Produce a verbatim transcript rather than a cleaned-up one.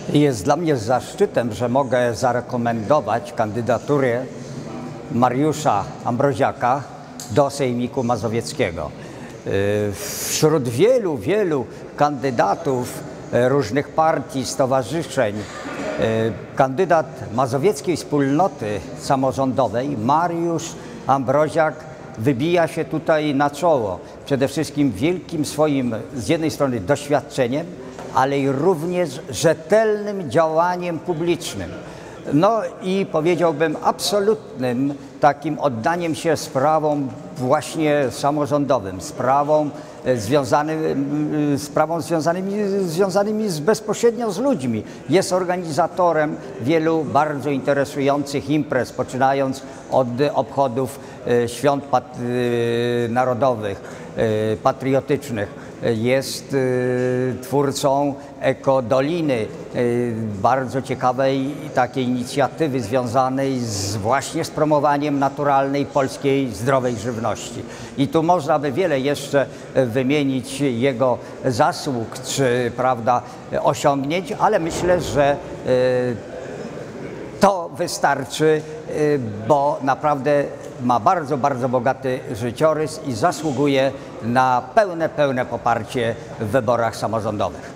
Jest dla mnie zaszczytem, że mogę zarekomendować kandydaturę Mariusza Ambroziaka do Sejmiku Mazowieckiego. Wśród wielu, wielu kandydatów różnych partii, stowarzyszeń, kandydat Mazowieckiej Wspólnoty Samorządowej Mariusz Ambroziak wybija się tutaj na czoło. Przede wszystkim wielkim swoim, z jednej strony doświadczeniem, ale i również rzetelnym działaniem publicznym. No i powiedziałbym absolutnym takim oddaniem się sprawom właśnie samorządowym, sprawom związanym, sprawom związanymi, związanymi z, bezpośrednio z ludźmi. Jest organizatorem wielu bardzo interesujących imprez, poczynając od obchodów świąt pat narodowych, patriotycznych. Jest twórcą Ekodoliny, bardzo ciekawej takiej inicjatywy związanej z, właśnie z promowaniem naturalnej, polskiej, zdrowej żywności. I tu można by wiele jeszcze wymienić jego zasług czy, prawda, osiągnięć, ale myślę, że to wystarczy, bo naprawdę ma bardzo, bardzo bogaty życiorys i zasługuje na pełne, pełne poparcie w wyborach samorządowych.